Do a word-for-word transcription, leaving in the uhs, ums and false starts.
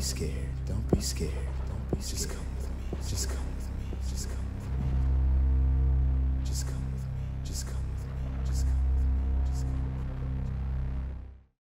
be scared. Don't be scared. Don't be. Just come with me. Just come with me. Just come.